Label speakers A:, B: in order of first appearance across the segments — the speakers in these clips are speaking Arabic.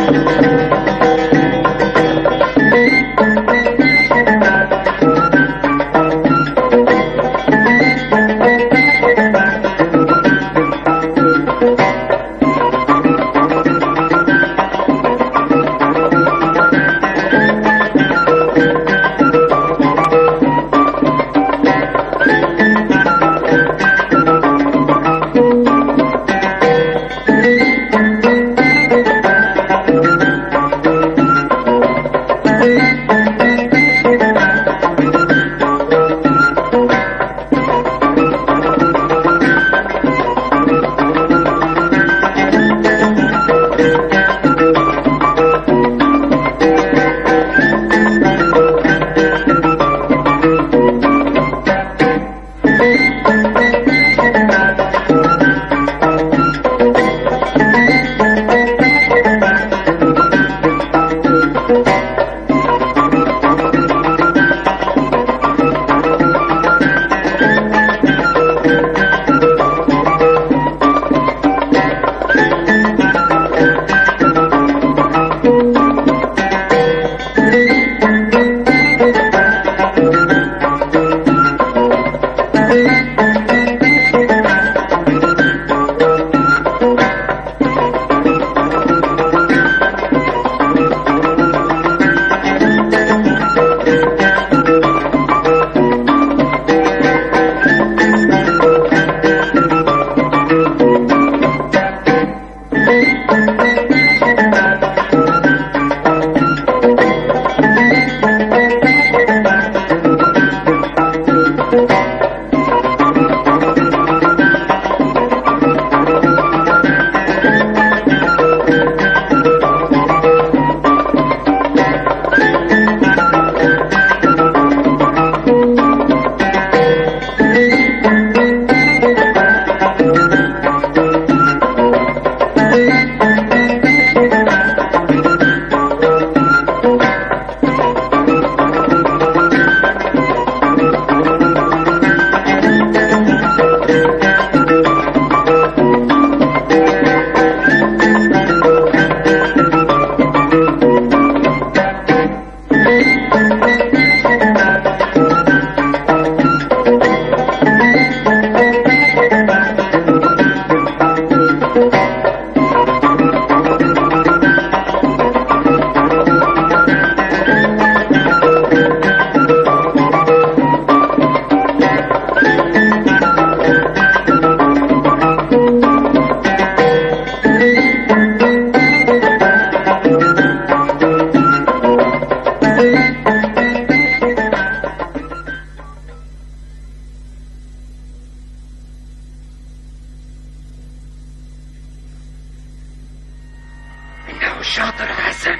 A: الشاطر حسن.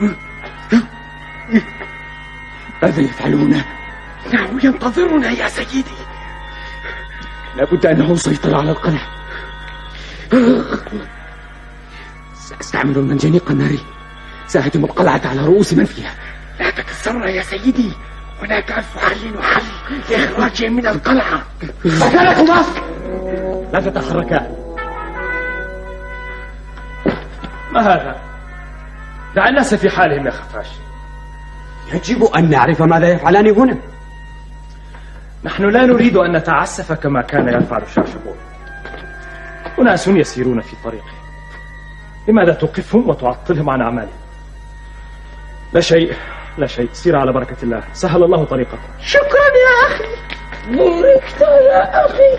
B: ماذا يفعلون؟
A: إنه ينتظرنا يا سيدي.
B: لابد أنه سيطر على القلعة. سأستعمل المنجنيق الناري، سأهدم القلعة على رؤوس من فيها.
A: لا تكسرنا يا سيدي، هناك ألف حل وحل لإخراجهم من القلعة.
B: مكانكما لا تتحركا.
C: ما هذا؟ دع الناس في حالهم يا خفاش.
B: يجب أن نعرف ماذا يفعلان هنا.
C: نحن لا نريد أن نتعسف كما كان يفعل شاشبون. أناس يسيرون في طريقهم، لماذا توقفهم وتعطلهم عن أعمالهم؟ لا شيء لا شيء، سير على بركة الله، سهل الله طريقكم.
A: شكرا يا أخي، بوركت يا أخي.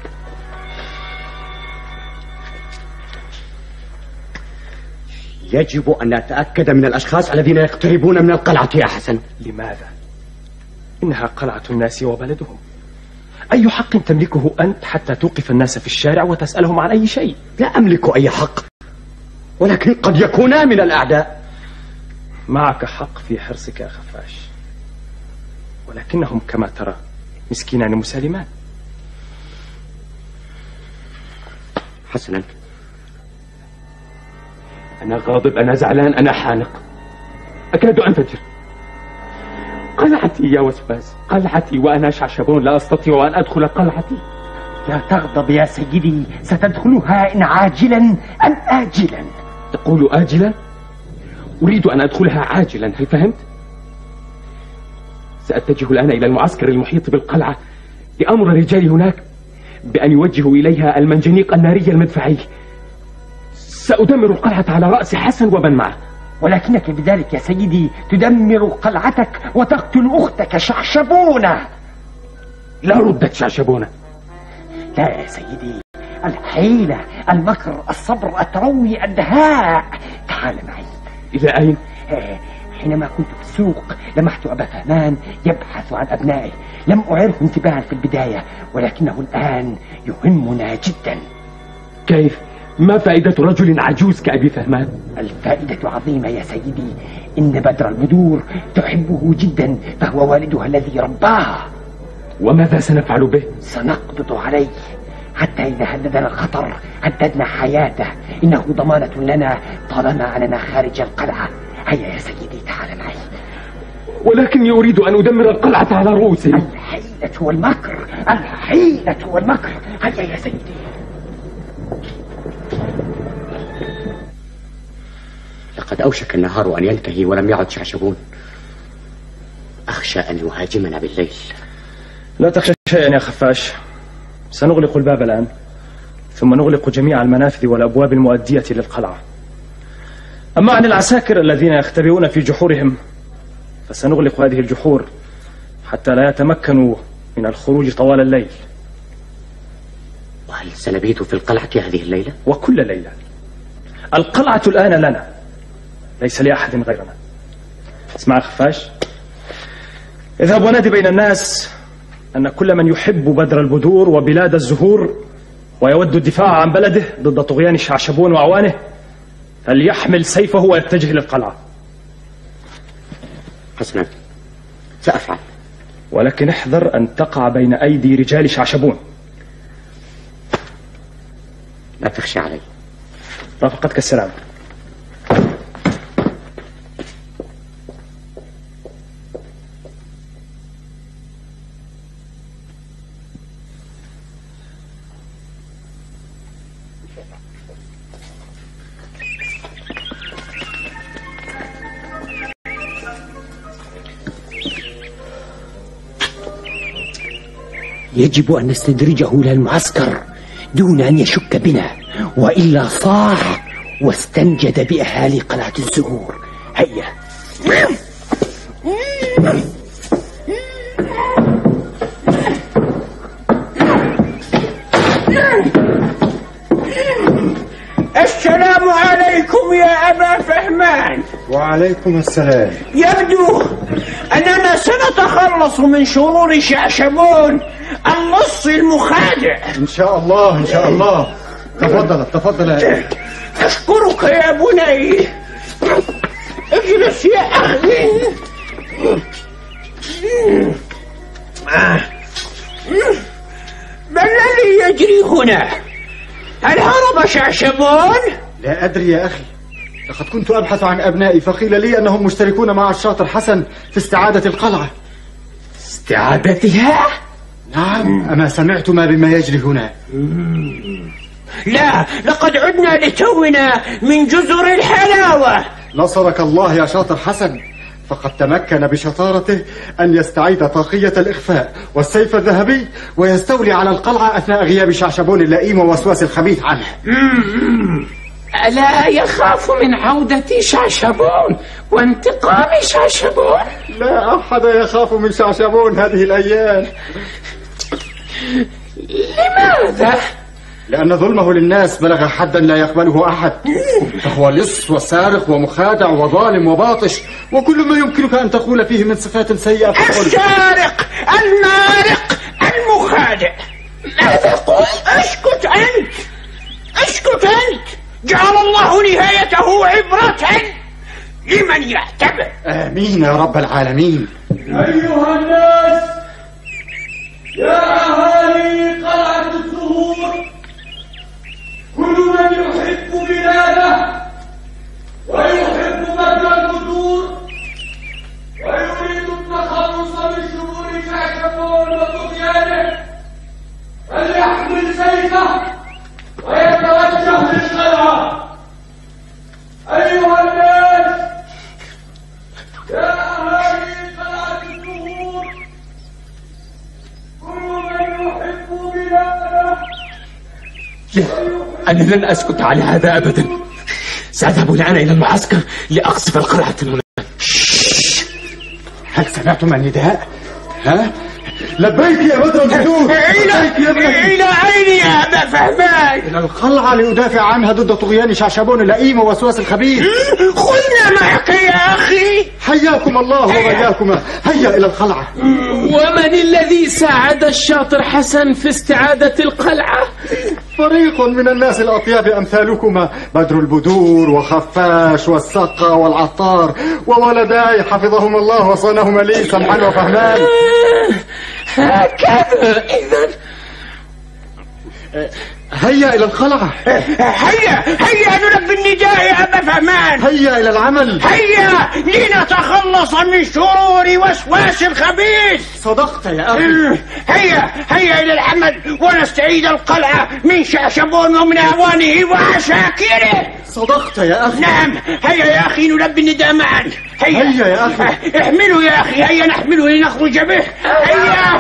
B: يجب أن نتأكد من الأشخاص الذين يقتربون من القلعة يا حسن.
C: لماذا؟ إنها قلعة الناس وبلدهم. أي حق تملكه أنت حتى توقف الناس في الشارع وتسألهم عن أي شيء؟
B: لا أملك أي حق، ولكن قد يكونا من الأعداء.
C: معك حق في حرصك يا خفاش، ولكنهم كما ترى مسكينان مسالمان.
B: حسنا، أنا غاضب، أنا زعلان، أنا حانق، أكاد أنفجر. قلعتي يا وسواس، قلعتي، وأنا شعشبون لا أستطيع أن أدخل قلعتي.
A: لا تغضب يا سيدي، ستدخلها إن عاجلا أم آجلا.
C: تقول آجلا؟
B: أريد أن أدخلها عاجلا، هل فهمت؟ سأتجه الآن إلى المعسكر المحيط بالقلعة لأمر الرجال هناك بأن يوجهوا إليها المنجنيق الناري المدفعي. سأدمر القلعة على رأس حسن ومن معه.
A: ولكنك بذلك يا سيدي تدمر قلعتك وتقتل أختك شعشبونة.
B: لا ردت شعشبونة.
A: لا يا سيدي، الحيلة، المكر، الصبر، التروي، الدهاء. تعال معي.
B: إلى أين؟
A: حينما كنت في السوق لمحت أبا فهمان يبحث عن أبنائه. لم أعره انتباها في البداية، ولكنه الآن يهمنا جدا.
B: كيف؟ ما فائدة رجل عجوز كأبي فهمان؟
A: الفائدة عظيمة يا سيدي. إن بدر البدور تحبه جدا، فهو والدها الذي رباه.
B: وماذا سنفعل به؟
A: سنقبض عليه حتى إذا هددنا الخطر هددنا حياته. إنه ضمانة لنا طالما أننا خارج القلعة. هيا يا سيدي تعال معي.
B: ولكني أريد أن أدمر القلعة على رؤوسهم.
A: الحيلة والمكر، الحيلة والمكر. هيا يا سيدي.
D: لقد أوشك النهار أن ينتهي ولم يعد شعشبون. أخشى أن يهاجمنا بالليل.
C: لا تخشى شيئا يا خفاش، سنغلق الباب الآن، ثم نغلق جميع المنافذ والأبواب المؤدية للقلعة. أما عن العساكر الذين يختبئون في جحورهم فسنغلق هذه الجحور حتى لا يتمكنوا من الخروج طوال الليل.
D: وهل سنبيت في القلعة هذه الليلة؟
C: وكل ليلة. القلعة الآن لنا، ليس لأحد غيرنا. اسمع خفاش، اذهب ونادي بين الناس أن كل من يحب بدر البدور وبلاد الزهور ويود الدفاع عن بلده ضد طغيان شعشبون وأعوانه فليحمل سيفه ويتجه للقلعة.
D: حسنا، سأفعل.
C: ولكن احذر أن تقع بين أيدي رجال شعشبون.
D: لا تخشى علي.
C: رافقتك السلام.
A: يجب أن نستدرجه إلى المعسكر دون أن يشك بنا، وإلا صاح واستنجد بأهالي قلعة الزهور. هيا. السلام عليكم يا أبا فهمان.
E: وعليكم السلام.
A: يبدو أننا سنتخلص من شرور شعشبون اللص المخادع.
E: إن شاء الله إن شاء الله. تفضل
A: أشكرك يا بني. اجلس يا أخي. ما الذي يجري هنا؟ هل هرب شعشبون؟
E: لا أدري يا أخي، لقد كنت أبحث عن أبنائي فقيل لي أنهم مشتركون مع الشاطر حسن في استعادة القلعة.
A: استعادتها؟
E: نعم. أما سمعتما بما يجري هنا؟
A: لا، لقد عدنا لتونا من جزر الحلاوة.
E: نصرك الله يا شاطر حسن، فقد تمكن بشطارته أن يستعيد طاقية الإخفاء والسيف الذهبي ويستولي على القلعة أثناء غياب شعشبون اللئيم ووسواس الخبيث عنه.
A: ألا يخاف من عودة شعشبون وانتقام شعشبون؟
E: لا أحد يخاف من شعشبون هذه الأيام.
A: لماذا؟
E: لأن ظلمه للناس بلغ حدا لا يقبله أحد، فهو لص وسارق ومخادع وظالم وباطش وكل ما يمكنك أن تقول فيه من صفات سيئة.
A: السارق، المارق، المخادع. ماذا قلت؟ اسكت أنت، اسكت أنت. جعل الله نهايته عبرة لمن يعتبر.
E: آمين يا رب العالمين.
C: أيها الناس، يا أهالي قلعة الزهور، كل من يحب بلاده ويحب بدر البدور ويريد التخلص من شرور شعشبون وطغيانه فليحمل سيفه ويتوجه للقلعة. أيها الناس،
B: أنا لن أسكت على هذا أبدا. سأذهب الآن إلى المعسكر لأقصف القلعة المنى.
E: هل سمعتم النداء؟ ها؟ لبيك يا بدر البدور.
A: إلى أين يا أبا فهمان؟
E: إلى القلعة لأدافع عنها ضد طغيان شعشبون اللئيم ووسواس الخبيث.
A: خذنا معك يا أخي.
E: حياكم الله وبياكما. هيا إلى القلعة.
B: ومن الذي ساعد الشاطر حسن في استعادة القلعة؟
E: فريق من الناس الأطياب أمثالكما، بدر البدور وخفاش والسقا والعطار وولداي حفظهم الله وصانهما لي سمحان وفهمان.
A: هكذا إذن.
E: هيا إلى القلعة.
A: هيا نلبي النداء يا أبا فهمان.
E: هيا إلى العمل.
A: هيا لنتخلص من شرور وسواس الخبيث.
E: صدقت يا أخي.
A: هيا إلى العمل ونستعيد القلعة من شعشبون ومن أعوانه وعساكره.
E: صدقت يا أخي.
A: نعم هيا يا أخي نلبي النداء معا.
E: هيا يا أخي.
A: احمله يا أخي. هيا نحمله لنخرج به. هيا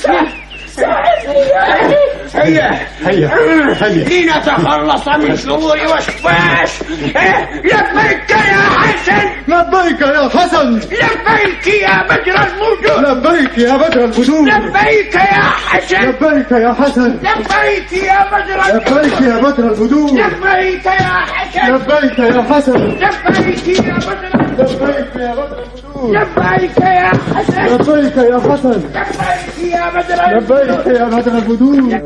E: هيا
A: لنتخلص من شرور وسواس. لبيك يا حسن.
E: لبيك يا حسن.
A: لبيك يا بدر البدور.
E: لبيك يا بدر البدور.
A: لبيك يا حسن.
E: لبيك يا حسن.
A: لبيك يا بدر
E: لبيك يا بدر البدور.
A: لبيك يا حسن.
E: لبيك يا حسن.
A: لبيك يا بدر.
E: لبيك يا بدر البدور.
A: لبيك يا حسن.
E: لبيك يا حسن.
A: لبيك يا بدر.
E: لبيك يا بدر البدور.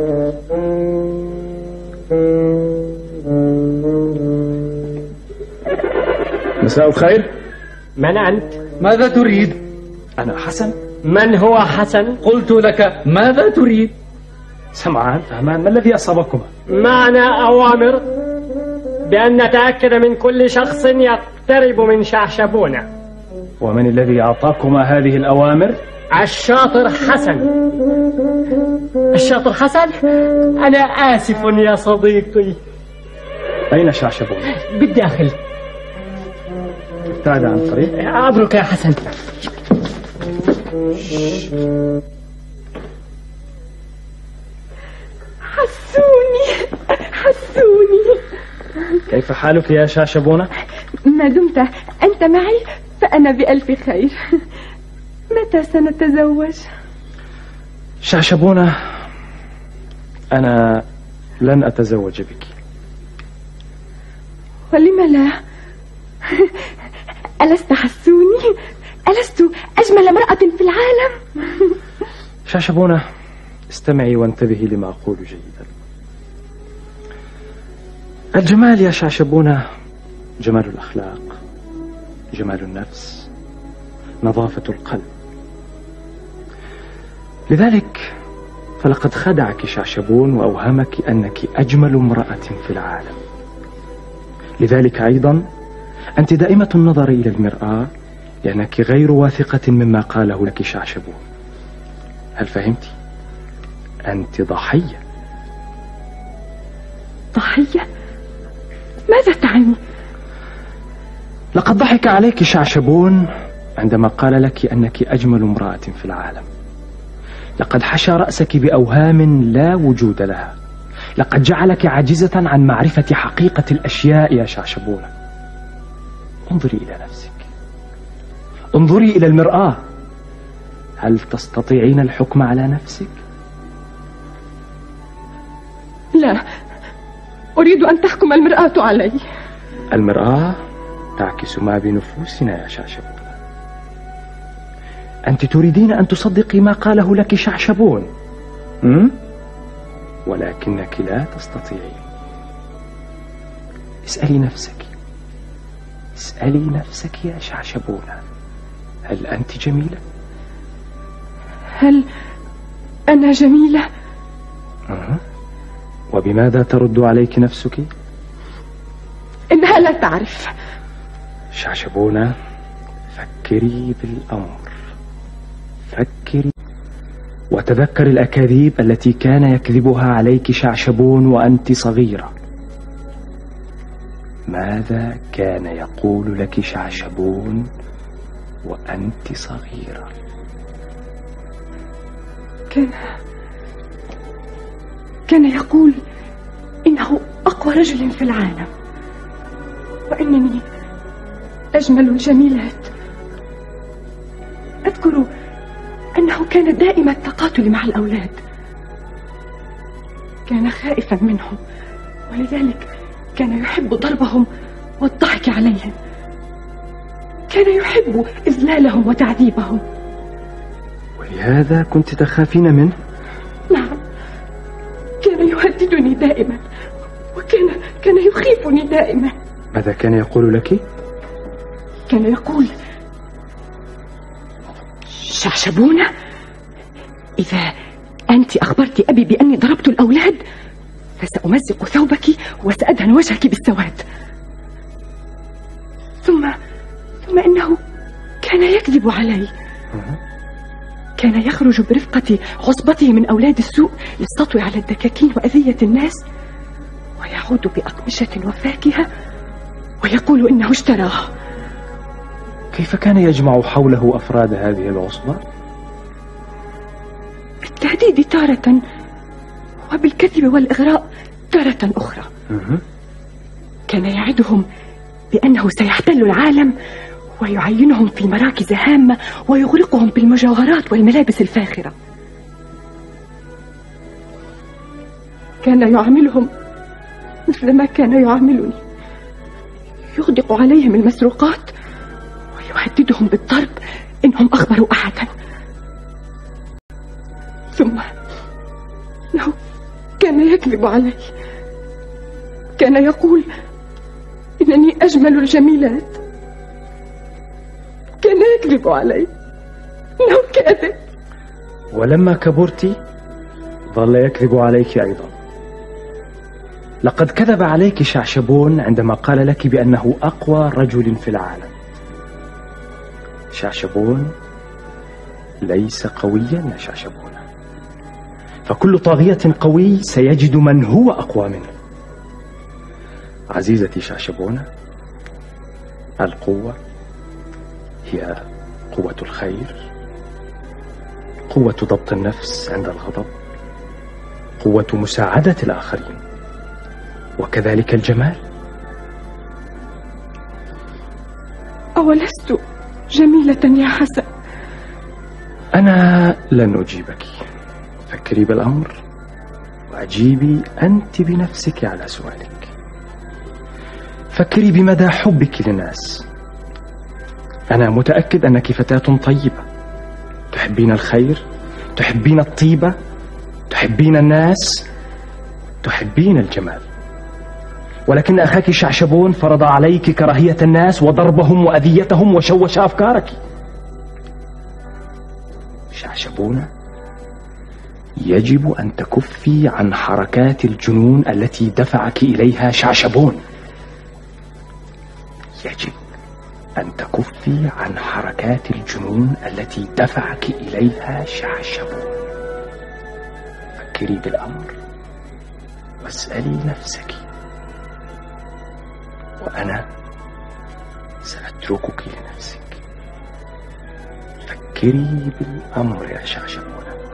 C: مساء الخير.
F: من أنت؟
C: ماذا تريد؟ أنا حسن.
F: من هو حسن؟
C: قلت لك ماذا تريد؟ سمعان فهمان، ما الذي أصابكما؟
F: معنا أوامر بأن نتأكد من كل شخص يقترب من شعشبون.
C: ومن الذي أعطاكما هذه الأوامر؟
F: الشاطر حسن. الشاطر حسن؟ أنا آسف يا صديقي.
C: أين شعشبون؟
F: بالداخل.
C: ابتعد عن طريق.
F: أبرك يا حسن.
G: حسوني.
C: كيف حالك يا شعشبونة؟
G: ما دمت أنت معي فأنا بألف خير. متى سنتزوج؟
C: شعشبونة، أنا لن أتزوج بك.
G: ولم لا؟ ألست حسوني؟ ألست أجمل امرأة في العالم؟
C: شعشبونة، استمعي وانتبهي لما أقول جيدا. الجمال يا شعشبونة جمال الأخلاق، جمال النفس، نظافة القلب. لذلك فلقد خدعك شعشبون وأوهمك أنك أجمل امرأة في العالم. لذلك أيضا أنت دائمة النظر إلى المرآة لأنك غير واثقة مما قاله لك شعشبون. هل فهمت؟ أنت ضحية.
G: ضحية؟ ماذا تعني؟
C: لقد ضحك عليك شعشبون عندما قال لك أنك أجمل امرأة في العالم. لقد حشى رأسك بأوهام لا وجود لها. لقد جعلك عاجزة عن معرفة حقيقة الأشياء يا شعشبون. انظري إلى نفسك، انظري إلى المرآة. هل تستطيعين الحكم على نفسك؟
G: لا، أريد أن تحكم المرآة علي.
C: المرآة تعكس ما بنفوسنا يا شعشبون. أنت تريدين أن تصدقي ما قاله لك شعشبون، ولكنك لا تستطيعين. اسألي نفسك، اسألي نفسك يا شعشبون، هل أنت جميلة؟
G: هل أنا جميلة؟
C: وبماذا ترد عليك نفسك؟
G: إنها لا تعرف.
C: شعشبون، فكري بالأمر، فكري وتذكر الأكاذيب التي كان يكذبها عليك شعشبون وأنت صغيرة. ماذا كان يقول لك شعشبون وأنت صغيرة؟
G: كان يقول إنه أقوى رجل في العالم، وإنني أجمل الجميلات. أذكر أنه كان دائم التقاتل مع الأولاد، كان خائفا منهم، ولذلك كان يحب ضربهم والضحك عليهم، كان يحب إذلالهم وتعذيبهم.
C: ولهذا كنت تخافين منه؟
G: نعم، كان يهددني دائما، وكان يخيفني دائما.
C: ماذا كان يقول لك؟
G: كان يقول: شعشبونة، إذا أنت أخبرت أبي بأني ضربت الأولاد فسأمزق ثوبك وسأدهن وجهك بالسواد. ثم إنه كان يكذب علي، كان يخرج برفقة عصبته من أولاد السوء للسطو على الدكاكين وأذية الناس، ويعود بأقمشة وفاكهة ويقول إنه اشتراها.
C: كيف كان يجمع حوله أفراد هذه العصبة؟
G: بالتهديد تارة، وبالكذب والإغراء تارة أخرى. كان يعدهم بأنه سيحتل العالم ويعينهم في مراكز هامة ويغرقهم بالمجوهرات والملابس الفاخرة. كان يعاملهم مثلما كان يعاملني، يغدق عليهم المسروقات ويهددهم بالضرب إنهم أخبروا أحدا. ثم إنه كان يكذب علي، كان يقول إنني أجمل الجميلات، كان يكذب علي، إنه كاذب.
C: ولما كبرت ظل يكذب عليك أيضا. لقد كذب عليك شعشبون عندما قال لك بأنه أقوى رجل في العالم. شعشبون ليس قويا يا شعشبون، فكل طاغية قوي سيجد من هو أقوى منه. عزيزتي شعشبون، القوة هي قوة الخير، قوة ضبط النفس عند الغضب، قوة مساعدة الآخرين، وكذلك الجمال.
G: أولست جميلة يا حسن؟
C: أنا لن أجيبك، فكري بالأمر وأجيبي أنت بنفسك على سؤالك. فكري بمدى حبك للناس. أنا متأكد أنك فتاة طيبة، تحبين الخير، تحبين الطيبة، تحبين الناس، تحبين الجمال. ولكن أخاك شعشبون فرض عليك كراهية الناس وضربهم وأذيتهم وشوش أفكارك. شعشبون، يجب أن تكفي عن حركات الجنون التي دفعك إليها شعشبون. يجب أن تكفي عن حركات الجنون التي دفعك إليها شعشبون. فكري بالأمر واسألي نفسك، وأنا سأتركك لنفسك. فكري بالأمر يا شعشبون.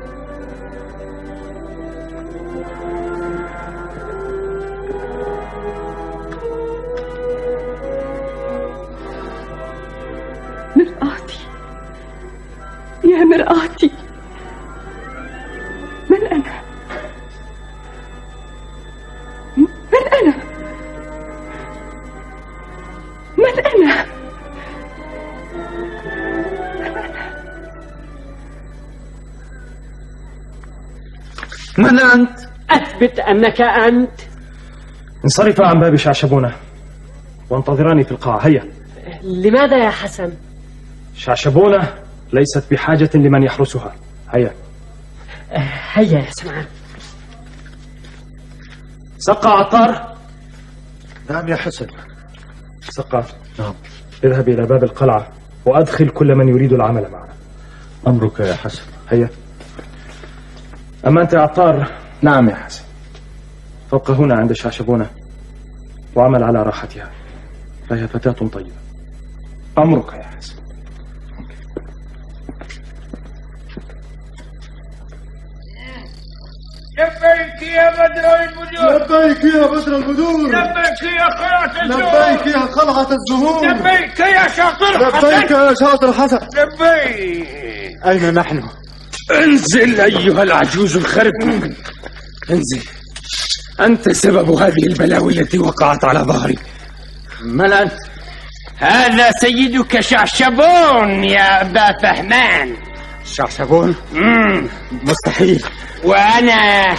G: مرآتي يا مرآتي، من أنا؟ من أنا؟ من أنا؟
C: من أنت؟
F: أثبت أنك أنت.
C: انصرف عن باب شعشبونة وانتظراني في القاعة. هيا.
F: لماذا يا حسن؟
C: شعشبونة ليست بحاجة لمن يحرسها. هيا.
F: هيا يا سمعان.
C: سقى عطار.
E: نعم يا حسن.
C: سقى. نعم. اذهب إلى باب القلعة وأدخل كل من يريد العمل معنا.
E: أمرك يا حسن.
C: هيا. أما أنت يا عطار.
E: نعم يا حسن.
C: فابق هنا عند شعشبونة وعمل على راحتها، فهي فتاة طيبة.
E: أمرك يا حسن.
H: جبرت يا بدر البدور.
E: لبيك يا بدر البدور.
H: لبيك يا قلعة الزهور.
E: لبيك يا قلعة الزهور.
H: لبيك يا شاطر حسن.
E: لبيك يا شاطر حسن.
H: لبيك.
E: أين نحن؟
B: انزل أيها العجوز الخرب، انزل. أنت سبب هذه البلاوي التي وقعت على ظهري.
A: من أنت؟ هذا سيدك شعشبون يا أبا فهمان.
E: شعشبون؟ مستحيل.
A: وأنا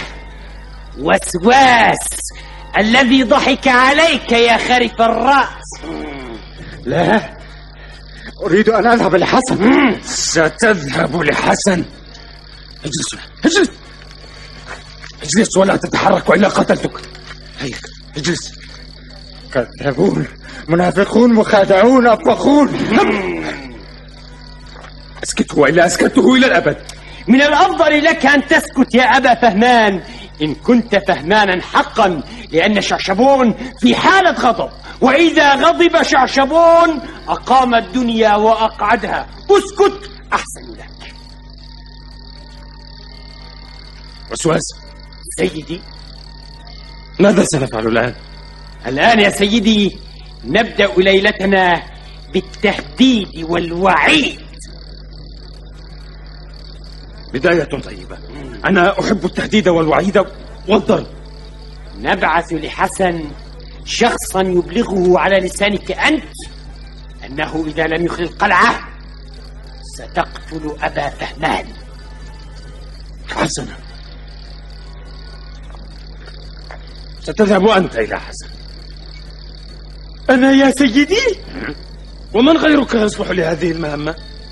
A: وسواس الذي ضحك عليك يا خرف الرأس.
E: لا، أريد أن أذهب لحسن.
B: ستذهب لحسن. اجلس اجلس اجلس ولا تتحرك وإلا قتلتك. هيك اجلس.
E: كذابون، منافقون، مخادعون، أطبخون.
B: اسكته وإلا أسكته إلى الأبد.
A: من الأفضل لك أن تسكت يا أبا فهمان إن كنت فهمانا حقا، لأن شعشبون في حالة غضب، وإذا غضب شعشبون أقام الدنيا وأقعدها. اسكت أحسن لك.
B: وسواس
A: سيدي،
B: ماذا سنفعل الآن؟
A: الآن يا سيدي نبدأ ليلتنا بالتهديد والوعيد.
B: بداية طيبة. أنا أحب التهديد والوعيد والضرب.
A: نبعث لحسن شخصا يبلغه على لسانك أنت أنه إذا لم يخل القلعة ستقتل أبا فهمان.
B: حسنا، ستذهب أنت إلى حسن.
A: أنا يا سيدي؟
B: ومن غيرك يصلح لهذه المهمة؟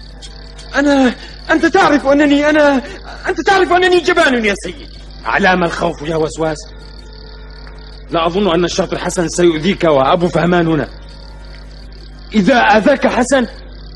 A: أنت تعرف أنني جبان يا سيدي.
B: علام الخوف يا وسواس؟ لا أظن أن الشاطر حسن سيؤذيك وأبو فهمان هنا. إذا آذاك حسن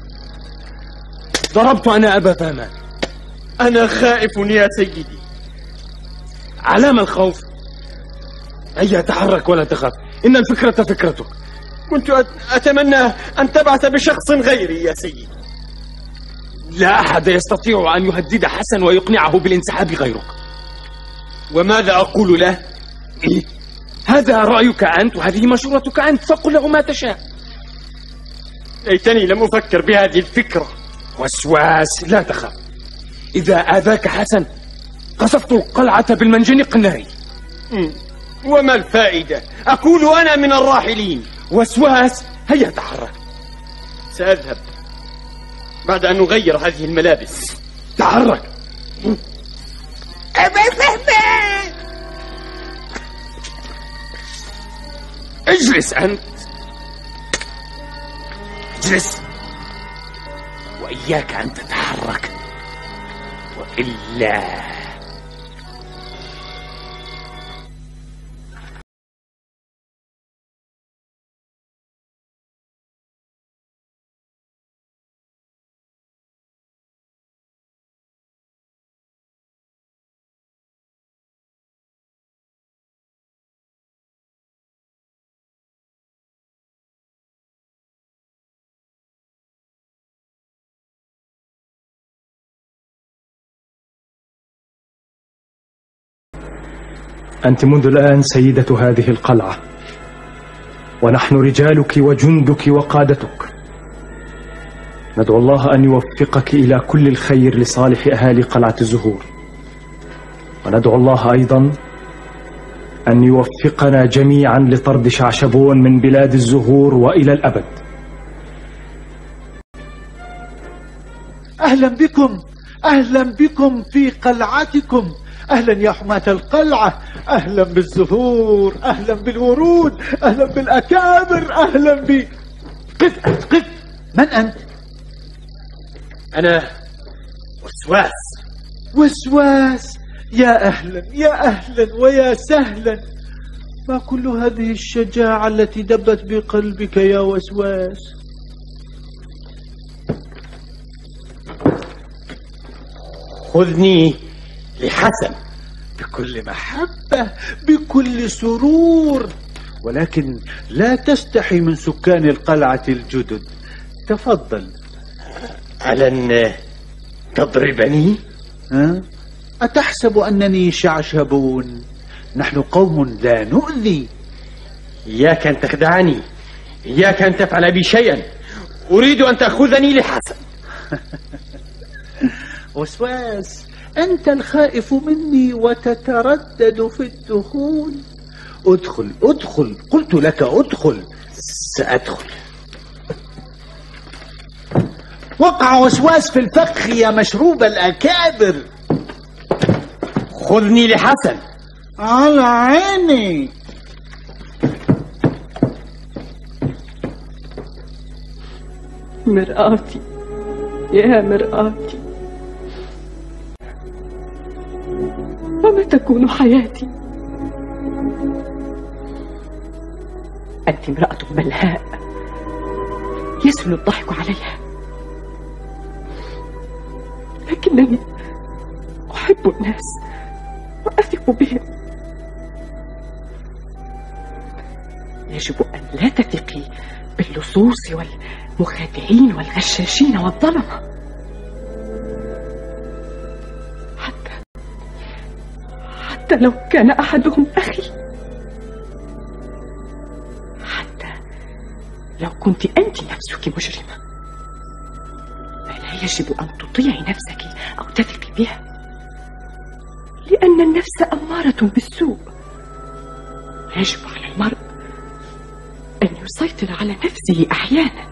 B: ضربت أنا أبا فهمان.
A: أنا خائف يا سيدي.
B: علام الخوف؟ هيا تحرك ولا تخاف، إن الفكرة فكرتك.
A: كنت أتمنى أن تبعث بشخص غيري يا سيدي.
B: لا أحد يستطيع أن يهدد حسن ويقنعه بالانسحاب غيرك.
A: وماذا أقول له؟
B: هذا رأيك أنت وهذه مشورتك أنت، فقل له ما تشاء.
A: ليتني لم أفكر بهذه الفكرة.
B: وسواس، لا تخاف. إذا آذاك حسن قصفت القلعة بالمنجنيق الناري.
A: وما الفائدة؟ أكون أنا من الراحلين.
B: وسواس، هيا تحرك.
A: سأذهب بعد أن نغير هذه الملابس.
B: تحرك.
A: أبا فهمان،
B: اجلس أنت، اجلس، وإياك أن تتحرك وإلا.
C: أنت منذ الآن سيدة هذه القلعة، ونحن رجالك وجندك وقادتك. ندعو الله أن يوفقك إلى كل الخير لصالح أهالي قلعة الزهور، وندعو الله أيضا أن يوفقنا جميعا لطرد شعشبون من بلاد الزهور وإلى الأبد.
I: أهلا بكم، أهلا بكم في قلعتكم. أهلا يا حماة القلعة، أهلا بالزهور، أهلا بالورود، أهلا بالأكابر، أهلا ب... قف. من أنت؟
A: أنا وسواس.
I: وسواس، يا أهلا يا أهلا ويا سهلا. ما كل هذه الشجاعة التي دبت بقلبك يا وسواس؟
A: خذني لحسن.
I: بكل محبة، بكل سرور، ولكن لا تستحي من سكان القلعة الجدد. تفضل.
A: ألن تضربني؟
I: أتحسب أنني شعشبون نحن قوم لا نؤذي.
A: إياك أن تخدعني، إياك أن تفعل بي شيئا، أريد أن تأخذني لحسن.
I: وسواس، أنت الخائف مني وتتردد في الدخول. ادخل ادخل، قلت لك ادخل.
A: سأدخل.
I: وقع وسواس في الفخ يا مشروب الأكابر.
A: خذني لحسن.
I: على عيني.
G: مرآتي يا مرآتي، وما تكون حياتي؟ أنت امرأة ملهاء يسهل الضحك عليها، لكنني أحب الناس وأثق بهم. يجب أن لا تثقي باللصوص والمخادعين والغشاشين والظلمة، حتى لو كان أحدهم أخي، حتى لو كنت أنت نفسك مجرمة، فلا يجب أن تطيعي نفسك أو تثقي بها، لأن النفس أمارة بالسوء. يجب على المرء أن يسيطر على نفسه أحيانا.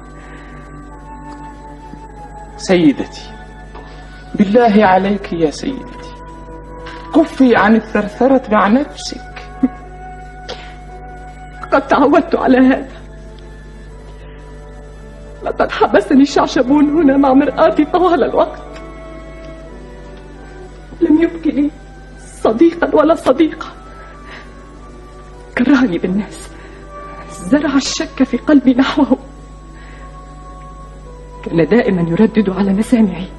J: سيدتي، بالله عليك يا سيدتي، كفي عن الثرثرة مع نفسك.
G: قد تعودت على هذا. لقد حبسني الشعشبون هنا مع مرآتي طوال الوقت، لم يبقي لي صديقا ولا صديقة. كرهني بالناس، زرع الشك في قلبي نحوه، كان دائما يردد على مسامعي: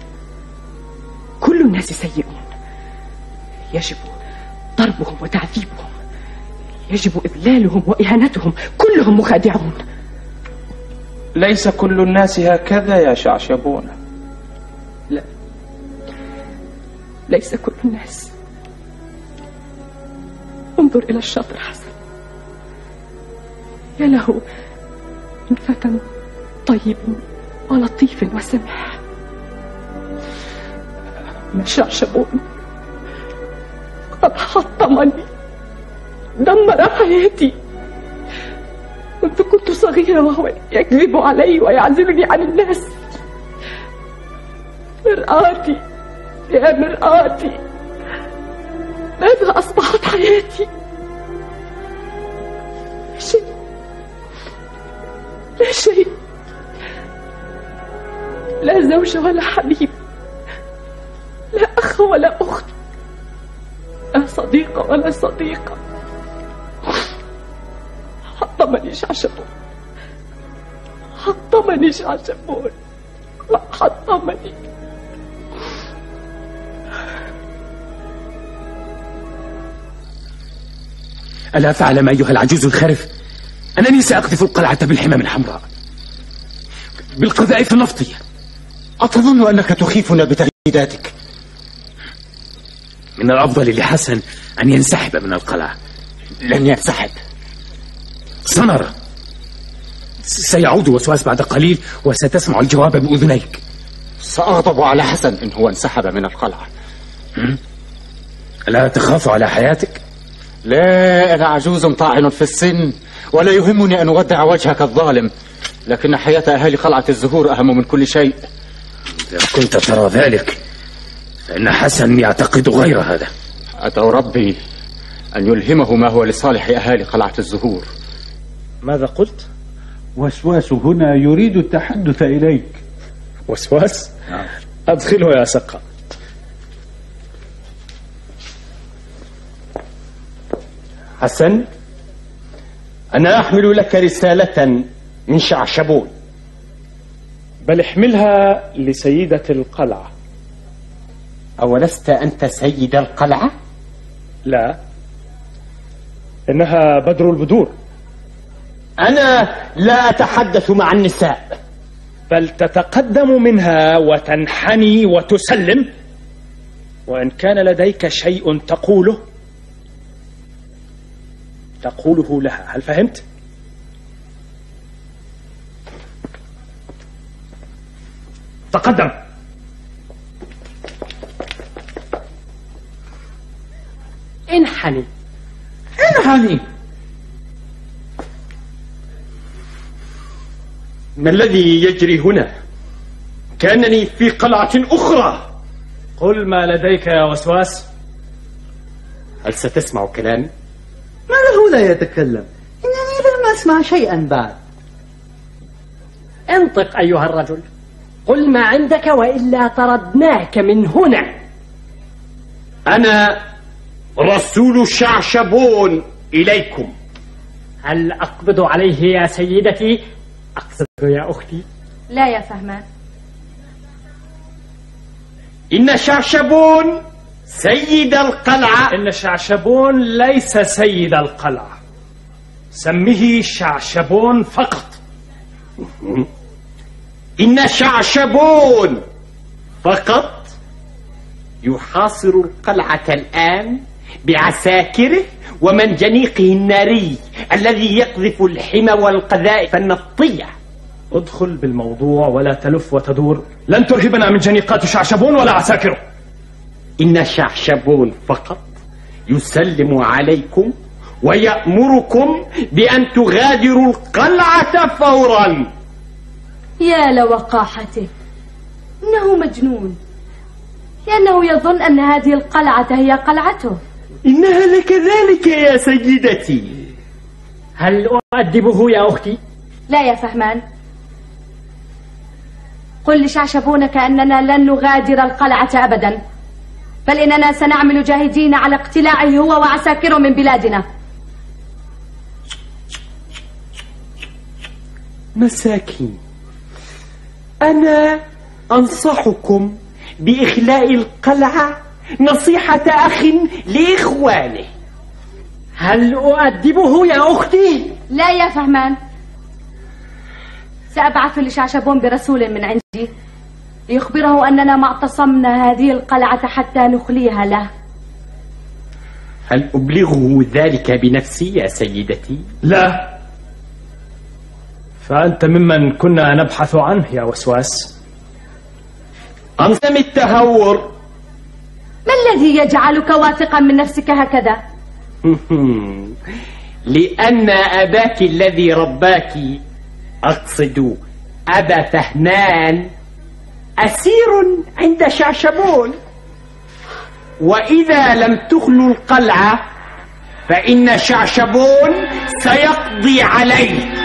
G: كل الناس سيئون، يجب ضربهم وتعذيبهم، يجب إذلالهم وإهانتهم، كلهم مخادعون.
J: ليس كل الناس هكذا يا شعشبون.
G: لا، ليس كل الناس. انظر إلى الشاطر حسن، يا له من فتى طيب ولطيف وسمح. ما شعشبون قد حطمني، دمر حياتي. كنت صغيرة وهو يكذب علي ويعزلني عن الناس. مرآتي يا مرآتي، ماذا أصبحت حياتي؟ شيء، لا شيء، لا زوج ولا حبيب، لا أخ ولا أخت، لا صديقة ولا صديقة. حطمني شعشبون، حطمني شعشبون، حطمني.
B: ألا فعلم أيها العجوز الخرف أنني سأقذف القلعة بالحمام الحمراء بالقذائف النفطية.
E: أتظن أنك تخيفنا بتهديداتك؟
B: من الأفضل لحسن أن ينسحب من القلعة.
E: لن ينسحب،
B: سنرى. سيعود وسواس بعد قليل وستسمع الجواب بأذنيك.
E: سأغضب على حسن إن هو انسحب من القلعة.
B: ألا تخاف على حياتك؟
E: لا، أنا عجوز طاعن في السن، ولا يهمني أن أودع وجهك الظالم، لكن حياة أهالي قلعة الزهور أهم من كل شيء.
B: إذا كنت ترى ذلك فإن حسن يعتقد غير هذا.
E: أدعو ربي أن يلهمه ما هو لصالح أهالي قلعة الزهور.
C: ماذا قلت؟
I: وسواس هنا يريد التحدث إليك.
C: وسواس؟ أدخله يا سقا.
A: حسن، أنا أحمل لك رسالة من شعشبون.
C: بل احملها لسيدة القلعة.
A: أولست أنت سيد القلعة؟
C: لا، إنها بدر البدور.
A: أنا لا أتحدث مع النساء.
C: بل تتقدم منها وتنحني وتسلم، وإن كان لديك شيء تقوله تقوله لها، هل فهمت؟ تقدم.
F: انحني.
I: انحني.
A: ما الذي يجري هنا؟ كأنني في قلعة أخرى.
C: قل ما لديك يا وسواس.
A: هل ستسمع كلامي؟
K: ما له لا يتكلم؟ إنني لم أسمع شيئا بعد.
F: انطق أيها الرجل، قل ما عندك وإلا طردناك من هنا.
A: أنا رسول شعشبون إليكم.
F: هل أقبض عليه يا سيدتي؟ أقصد يا أختي.
L: لا يا فهمان.
A: إن شعشبون سيد القلعة.
C: إن شعشبون ليس سيد القلعة، سميه شعشبون فقط.
A: إن شعشبون فقط يحاصر القلعة الآن بعساكره ومنجنيقه الناري الذي يقذف الحمى والقذائف النفطية.
C: ادخل بالموضوع ولا تلف وتدور، لن ترهبنا من جنيقات شعشبون ولا عساكره.
A: إن شعشبون فقط يسلم عليكم ويأمركم بأن تغادروا القلعة فورا.
L: يا لوقاحته، إنه مجنون، لأنه يظن أن هذه القلعة هي قلعته.
A: إنها لكذلك يا سيدتي.
F: هل أؤدبه يا أختي؟
L: لا يا فهمان، قل لشعشبون كأننا لن نغادر القلعة أبدا، بل إننا سنعمل جاهدين على اقتلاعه هو وعساكره من بلادنا.
A: مساكين، أنا أنصحكم بإخلاء القلعة نصيحة أخ لإخوانه.
F: هل أؤدبه يا أختي؟
L: لا يا فهمان، سأبعث لشعشبون برسول من عندي ليخبره أننا ما اعتصمنا هذه القلعة حتى نخليها له.
A: هل أبلغه ذلك بنفسي يا سيدتي؟
C: لا، فأنت ممن كنا نبحث عنه يا وسواس.
A: أنسم التهور.
L: ما الذي يجعلك واثقا من نفسك هكذا؟
A: لأن أباك الذي رباك، أقصد أبا فهمان، أسير عند شعشبون، وإذا لم تخلوا القلعة فإن شعشبون سيقضي عليه.